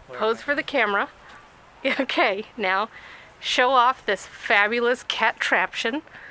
Pose for the camera. Okay, now show off this fabulous cat traption.